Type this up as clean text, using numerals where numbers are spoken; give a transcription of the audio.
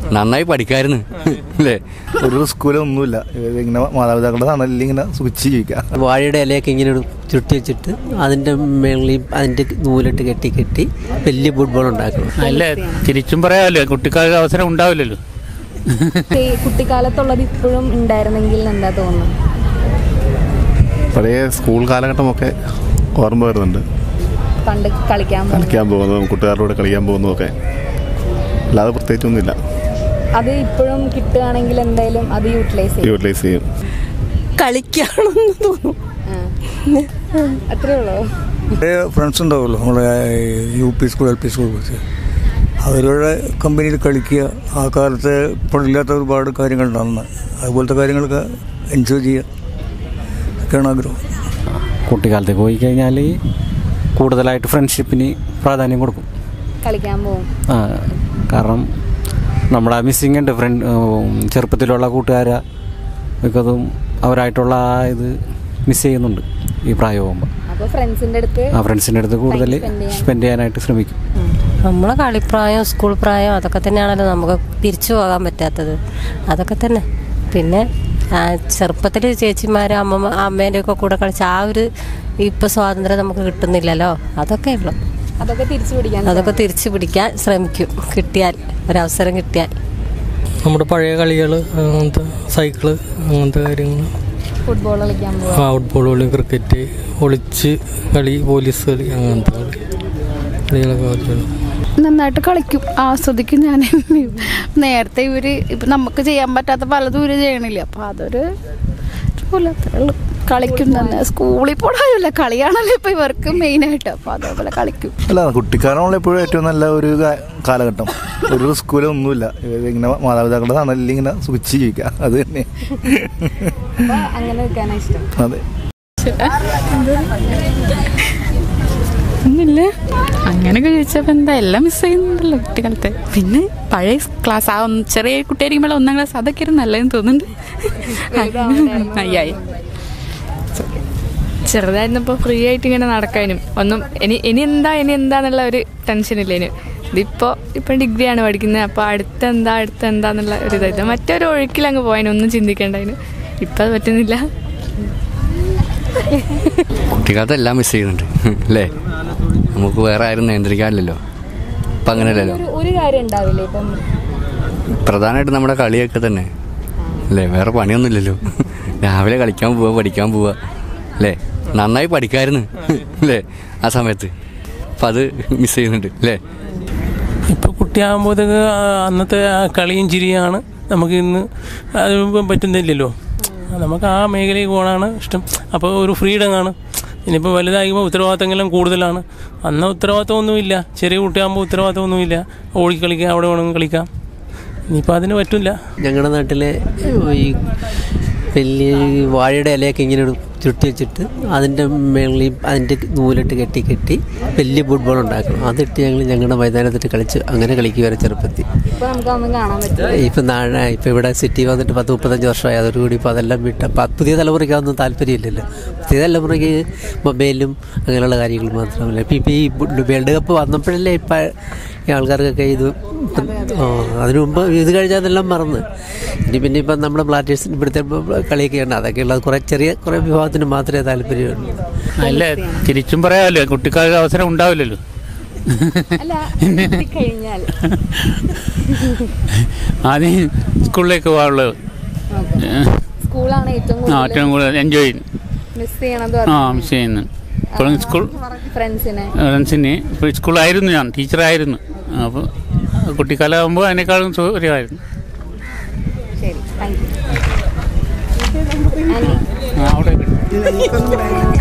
നന്നായി പഠിക്കായിരുന്നു അല്ലേ? ഒരു സ്കൂളൊന്നുമില്ല, ഇങ്ങനെ മാതാപിതാക്കളുടെ തണലിൽ ഇങ്ങനെ സുഖിച്ച് ജീവിക്കാം. വാഴയുടെ ഇലയൊക്കെ ഇങ്ങനെ ചുരുട്ടി വെച്ചിട്ട് അതിൻ്റെ മേളിൽ അതിൻ്റെ നൂലിട്ട് കെട്ടി വലിയ ഫുട്ബോൾ ഉണ്ടാക്കണം. അല്ല, തിരിച്ചും പറയാമല്ലോ, കുട്ടിക്കാലത്ത് അവസരം ഉണ്ടാവില്ലല്ലോ. കുട്ടിക്കാലത്തുള്ളത് ഇപ്പോഴും ഉണ്ടായിരുന്നെങ്കിൽ എന്താ തോന്നുന്നു? പഴയ സ്കൂൾ കാലഘട്ടമൊക്കെ ഓർമ്മ വരുന്നുണ്ട്. പണ്ട് കളിക്കാൻ പോകുന്നതും കൂട്ടുകാരോട് കളിക്കാൻ പോകുന്നതൊക്കെ, അല്ലാതെ പ്രത്യേകിച്ചൊന്നുമില്ല. അത് ഇപ്പോഴും കിട്ടുകയാണെങ്കിൽ എന്തായാലും അത് യൂട്ടിലൈസ് ചെയ്യും. കളിക്കാണെന്ന് തോന്നും. അത്രേ ഉള്ളൂ. ഫ്രണ്ട്സ് ഉണ്ടാവുമല്ലോ നമ്മളെ UP സ്കൂൾ LP സ്കൂൾ, അവരുടെ കമ്പനിയിൽ കളിക്കുക. ആ കാലത്ത് ഇപ്പോഴില്ലാത്ത ഒരുപാട് കാര്യങ്ങളുണ്ടാകുന്നത്, അതുപോലത്തെ കാര്യങ്ങളൊക്കെ എൻജോയ് ചെയ്യുക ഒക്കെയാണ് ആഗ്രഹം. കുട്ടിക്കാലത്തേക്ക് പോയി കഴിഞ്ഞാൽ കൂടുതലായിട്ട് ഫ്രണ്ട്ഷിപ്പിന് പ്രാധാന്യം കൊടുക്കും. കളിക്കാൻ പോകും. കാരണം നമ്മുടെ മിസ്സിങ് ഉണ്ട് ചെറുപ്പത്തിലുള്ള കൂട്ടുകാരെ മിക്കതും അവരായിട്ടുള്ള ഇത് മിസ് ചെയ്യുന്നുണ്ട് ഈ പ്രായമാകുമ്പോൾ. ഫ്രണ്ട്സിൻ്റെ അടുത്ത് കൂടുതൽ സ്പെൻഡ് ചെയ്യാനായിട്ട് ശ്രമിക്കും. നമ്മളെ കളിപ്രായം സ്കൂൾ പ്രായം അതൊക്കെ തന്നെയാണല്ലോ നമുക്ക് തിരിച്ചു പോകാൻ പറ്റാത്തത്. അതൊക്കെ തന്നെ. പിന്നെ ചെറുപ്പത്തിൽ ചേച്ചിമാർ അമ്മേൻ്റെ ഒക്കെ കൂടെ കളിച്ച ആ ഒരു ഇപ്പം സ്വാതന്ത്ര്യം നമുക്ക് കിട്ടുന്നില്ലല്ലോ. അതൊക്കെ ഉള്ളു. അതൊക്കെ തിരിച്ചു പിടിക്കാൻ ശ്രമിക്കും, കിട്ടിയാൽ ഒരവസരം കിട്ടിയാൽ. നമ്മുടെ പഴയ കളികൾ, അങ്ങനത്തെ സൈക്കിള്, അങ്ങനത്തെ കാര്യങ്ങൾ, ഫുട്ബോൾ കളി, ക്രിക്കറ്റ്, ഒളിച്ച് കളി, പോലീസ് കളി, അങ്ങനത്തെ കളികളൊക്കെ നന്നായിട്ട് കളിക്കും, ആസ്വദിക്കും. ഞാൻ നേരത്തെ ഇപ്പം നമുക്ക് ചെയ്യാൻ പറ്റാത്ത പലതും ചെയ്യണില്ല. അപ്പം അതൊരു കളിക്കും തന്നെ. സ്കൂളിൽ പോടാനില്ല, കളിയാണല്ലോ ഇപ്പം ഇവർക്ക് മെയിനായിട്ട്. അപ്പം അതേപോലെ കളിക്കും. അല്ല, കുട്ടിക്കാലമുള്ള എപ്പോഴും ഏറ്റവും നല്ല ഒരു കാലഘട്ടം. ഒരു സ്കൂളൊന്നുമില്ല, ഇങ്ങനെ മാതാപിതാക്കളുടെ തണലിൽ ഇങ്ങനെ സുഖിച്ച് ജീവിക്കാം. അത് തന്നെ. അതെ. ഒന്നുമില്ല, അങ്ങനെയൊക്കെ ചോദിച്ചപ്പോൾ എന്താ എല്ലാം മിസ് ചെയ്യുന്നുണ്ടല്ലോ കുട്ടിക്കാലത്തെ. പിന്നെ പഴയ ക്ലാസ്, ആ ചെറിയ കുട്ടിയായിരിക്കുമ്പോൾ 1ാം ക്ലാസ്, അതൊക്കെ ഒരു നല്ലതെന്ന് തോന്നുന്നുണ്ട്. അയ്യായി ചെറുതായിരുന്നപ്പോൾ ഫ്രീ ആയിട്ട് ഇങ്ങനെ നടക്കാനും ഒന്നും ഇനി എന്താന്നുള്ള ഒരു ടെൻഷനില്ലേനു. ഇപ്പം ഡിഗ്രിയാണ് പഠിക്കുന്നത്. അപ്പോൾ അടുത്തെന്താന്നുള്ള ഒരു ഇതായിരുന്നു. മറ്റൊരു ഒഴുക്കിലങ്ങ് പോയാലും ഒന്നും ചിന്തിക്കേണ്ടതിന്. ഇപ്പം അത് പറ്റുന്നില്ല. കുട്ടിക്കാലത്ത് എല്ലാം മിസ് ചെയ്യുന്നുണ്ട് അല്ലേ? നമുക്ക് വേറെ ആരും നിയന്ത്രിക്കാനില്ലല്ലോ. ഇപ്പം അങ്ങനെയല്ലല്ലോ. ഒരു കാര്യം ഉണ്ടാവില്ലേ ഇപ്പം? പ്രധാനമായിട്ട് നമ്മുടെ കളിയൊക്കെ തന്നെ അല്ലേ? വേറെ പണിയൊന്നുമില്ലല്ലോ. രാവിലെ കളിക്കാൻ പോവുക, പഠിക്കാൻ പോവുക അല്ലേ? നന്നായി പഠിക്കായിരുന്നു അല്ലേ ആ സമയത്ത്? അപ്പം അത് മിസ് ചെയ്യുന്നുണ്ട് അല്ലേ? ഇപ്പോൾ കുട്ടിയാകുമ്പോഴത്തേക്ക് അന്നത്തെ കളിയും ചിരിയാണ് നമുക്ക് ഇന്ന് അത് പറ്റുന്നില്ലല്ലോ. നമുക്ക് ആ മേഖലയിൽ പോകാനാണ് ഇഷ്ടം. അപ്പോൾ ഒരു ഫ്രീഡം ആണ്. ഇനിയിപ്പോൾ വലുതാകുമ്പോൾ ഉത്തരവാദിത്തങ്ങളെല്ലാം കൂടുതലാണ്. അന്ന് ഉത്തരവാദിത്തമൊന്നുമില്ല. ചെറിയ കുട്ടിയാകുമ്പോൾ ഉത്തരവാദിത്തമൊന്നുമില്ല. ഓടിക്കളിക്കാം, അവിടെ വേണമെങ്കിൽ കളിക്കാം. ഇനിയിപ്പോൾ അതിന് പറ്റില്ല. ഞങ്ങളുടെ നാട്ടിലെ ഈ വലിയ വാഴയുടെ ഇലയൊക്കെ ഇങ്ങനെ ചുരുട്ടി വെച്ചിട്ട് അതിൻ്റെ മേളിൽ അതിൻ്റെ നൂലിട്ട് കെട്ടി വലിയ ഫുട്ബോൾ ഉണ്ടാക്കണം. അതിട്ട് ഞങ്ങളുടെ മൈതാനത്തിട്ട് കളിച്ച് അങ്ങനെ കളിക്കുവരെ ചെറുപ്പത്തിൽ. ഇപ്പം ഇവിടെ സിറ്റി വന്നിട്ട് 10-35 വർഷമായി. അതോടുകൂടി ഇപ്പോൾ അതെല്ലാം പുതിയ തലമുറയ്ക്ക് അതൊന്നും താല്പര്യമില്ലല്ലോ. പുതിയ തലമുറയ്ക്ക് മൊബൈലും അങ്ങനെയുള്ള കാര്യങ്ങൾ മാത്രമല്ല. ഇപ്പം ഈ വേൾഡ് കപ്പ് വന്നപ്പോഴല്ലേ ഇപ്പം ഈ ആൾക്കാർക്കൊക്കെ ഇത്. അതിനു മുമ്പ് ഇത് കഴിഞ്ഞാൽ അതെല്ലാം മറന്ന് പിന്നെ ഇപ്പം നമ്മുടെ ബ്ലാസ്റ്റേഴ്സിന് ഇവിടുത്തെ കളിയൊക്കെയാണ്. അതൊക്കെയുള്ളത് കുറേ വിഭാഗത്തിന് മാത്രമേ താല്പര്യമുള്ളൂ. അല്ല, തിരിച്ചും പറയാമല്ലോ, കുട്ടിക്കാലത്ത് അവസരം ഉണ്ടാവില്ലല്ലോ. ആദ്യം സ്കൂളിലേക്ക് പോകാനുള്ളത് ഏറ്റവും കൂടുതൽ എൻജോയ് ചെയ്യുന്നു. മിസ് ചെയ്യുന്നു. ഇപ്പോഴും സ്കൂൾ ഫ്രണ്ട്സിനെ ഇപ്പോൾ സ്കൂളായിരുന്നു, ഞാൻ ടീച്ചറായിരുന്നു. അപ്പോൾ കുട്ടിക്കാലമാകുമ്പോൾ അതിനേക്കാളും സൗകര്യമായിരുന്നു. അവിടെ